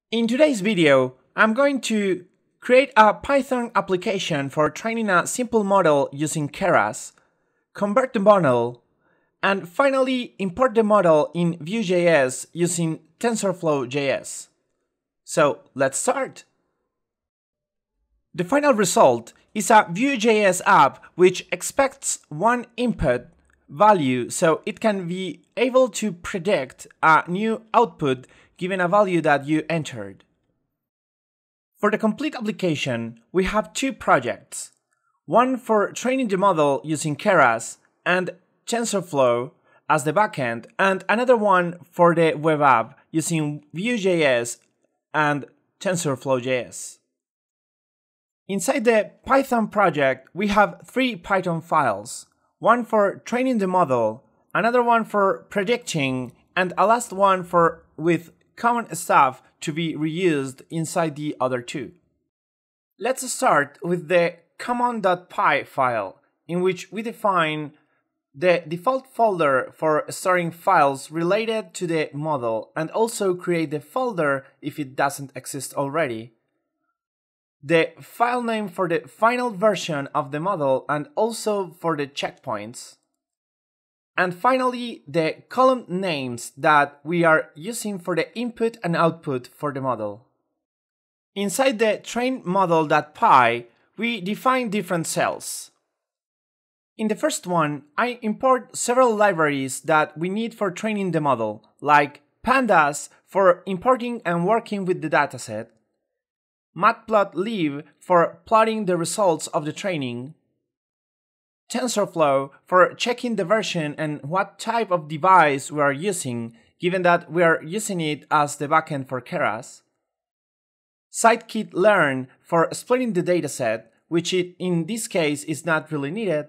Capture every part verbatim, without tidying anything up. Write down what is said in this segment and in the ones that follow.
In today's video, I'm going to create a Python application for training a simple model using Keras, convert the model, and finally import the model in Vue.js using TensorFlow.js. So let's start. The final result is a Vue.js app which expects one input value so it can be able to predict a new output given a value that you entered. For the complete application, we have two projects, one for training the model using Keras and TensorFlow as the backend, and another one for the web app using Vue.js and TensorFlow.js. Inside the Python project, we have three Python files, one for training the model, another one for predicting, and a last one for with common stuff to be reused inside the other two. Let's start with the common.py file, in which we define the default folder for storing files related to the model and also create the folder if it doesn't exist already, the file name for the final version of the model and also for the checkpoints, and finally the column names that we are using for the input and output for the model. Inside the train model.py, we define different cells. In the first one, I import several libraries that we need for training the model, like pandas for importing and working with the dataset, matplotlib for plotting the results of the training, TensorFlow for checking the version and what type of device we are using, given that we are using it as the backend for Keras, scikit-learn for splitting the dataset, which it, in this case is not really needed,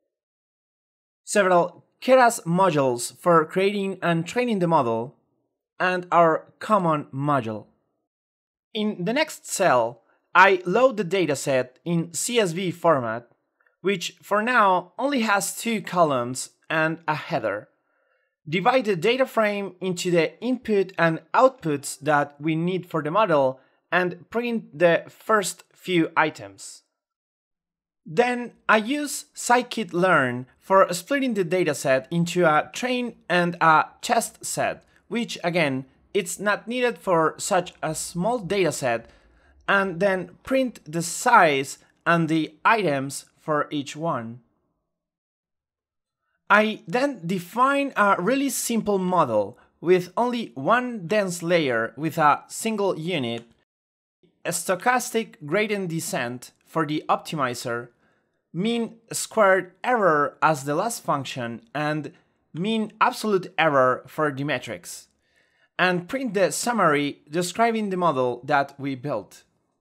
several Keras modules for creating and training the model, and our common module. In the next cell, I load the dataset in C S V format, which for now only has two columns and a header. Divide the data frame into the input and outputs that we need for the model and print the first few items. Then I use scikit-learn for splitting the dataset into a train and a test set, which again, it's not needed for such a small dataset, and then print the size and the items for each one. I then define a really simple model with only one dense layer with a single unit, a stochastic gradient descent for the optimizer, mean squared error as the last function, and mean absolute error for the metrics, and print the summary describing the model that we built.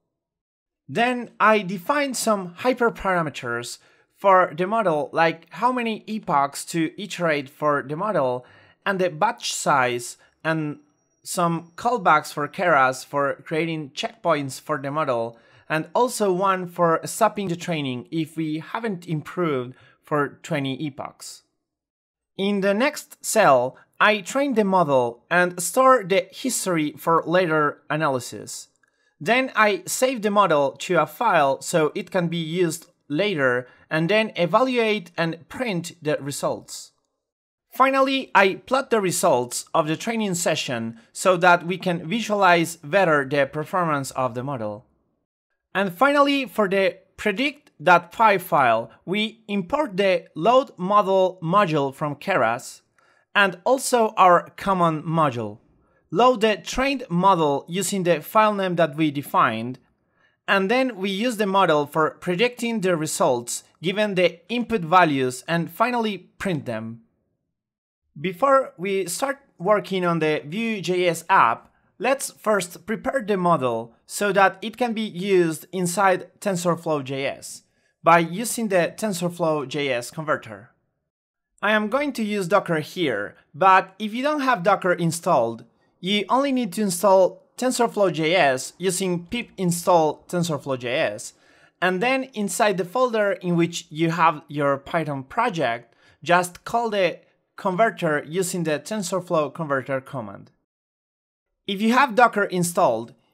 Then I define some hyperparameters for the model, like how many epochs to iterate for the model, and the batch size, and some callbacks for Keras for creating checkpoints for the model, and also one for stopping the training if we haven't improved for twenty epochs. In the next cell, I train the model and store the history for later analysis. Then I save the model to a file so it can be used later, and then evaluate and print the results. Finally, I plot the results of the training session so that we can visualize better the performance of the model. And finally, for the predict.py file, we import the load model module from Keras and also our common module. Load the trained model using the file name that we defined, and then we use the model for predicting the results given the input values and finally print them. Before we start working on the Vue.js app, let's first prepare the model so that it can be used inside TensorFlow.js by using the TensorFlow.js converter. I am going to use Docker here, but if you don't have Docker installed, you only need to install TensorFlow.js using pip install TensorFlow.js, and then inside the folder in which you have your Python project, just call the converter using the TensorFlow converter command. If you have Docker installed,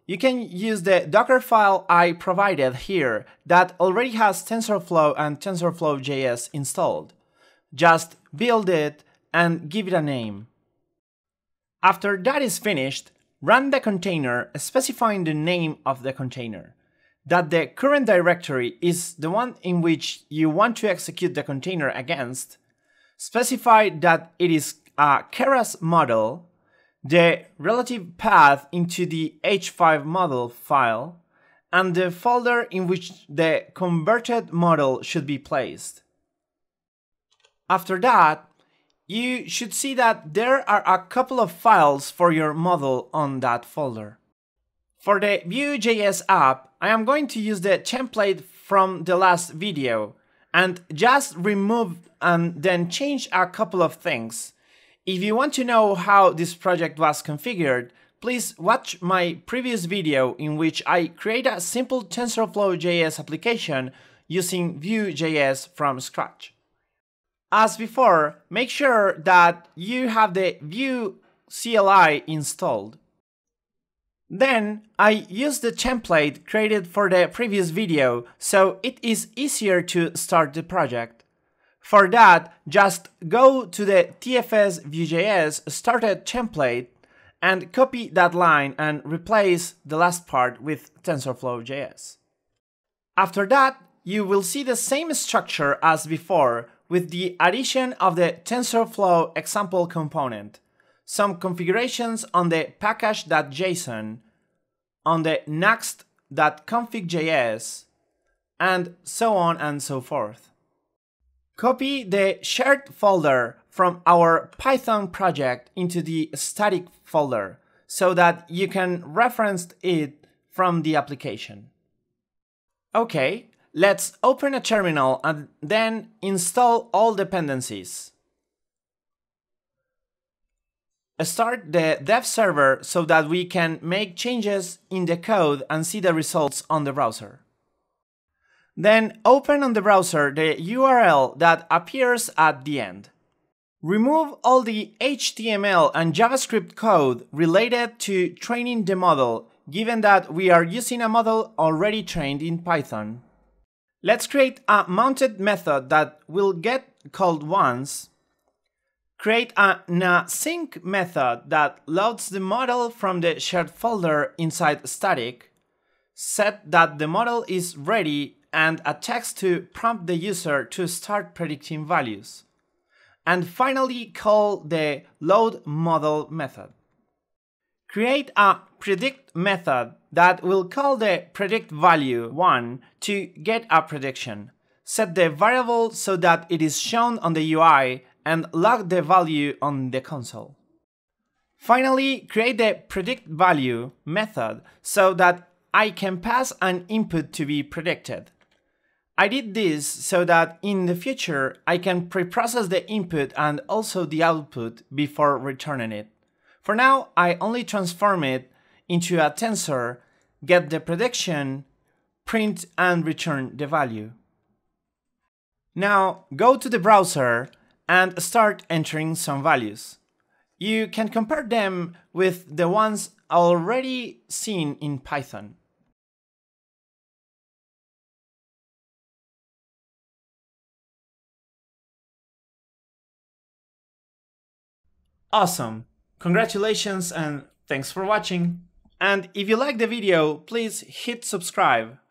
you can use the Docker file I provided here that already has TensorFlow and TensorFlow.js installed. Just build it and give it a name. After that is finished, run the container specifying the name of the container, that the current directory is the one in which you want to execute the container against, specify that it is a Keras model, the relative path into the H five model file, and the folder in which the converted model should be placed. After that, you should see that there are a couple of files for your model on that folder. For the Vue.js app, I am going to use the template from the last video and just remove and then change a couple of things. If you want to know how this project was configured, please watch my previous video in which I create a simple TensorFlow.js application using Vue.js from scratch. As before, make sure that you have the Vue C L I installed. Then I use the template created for the previous video, so it is easier to start the project. For that, just go to the T F S Vue.js started template and copy that line and replace the last part with TensorFlow.js. After that, you will see the same structure as before with the addition of the TensorFlow example component, some configurations on the package.json, on the next.config.js, and so on and so forth. Copy the shared folder from our Python project into the static folder so that you can reference it from the application. Okay, let's open a terminal and then install all dependencies. Start the dev server so that we can make changes in the code and see the results on the browser. Then open on the browser the U R L that appears at the end. Remove all the H T M L and JavaScript code related to training the model, given that we are using a model already trained in Python. Let's create a mounted method that will get called once. Create an async method that loads the model from the shared folder inside static. Set that the model is ready and a text to prompt the user to start predicting values. And finally, call the load model method. Create a predict method that will call the predict value one to get a prediction. Set the variable so that it is shown on the U I and log the value on the console. Finally, create the predict value method so that I can pass an input to be predicted. I did this so that in the future I can preprocess the input and also the output before returning it. For now, I only transform it into a tensor, get the prediction, print and return the value. Now go to the browser and start entering some values. You can compare them with the ones already seen in Python. Awesome! Congratulations and thanks for watching! And if you like the video, please hit subscribe.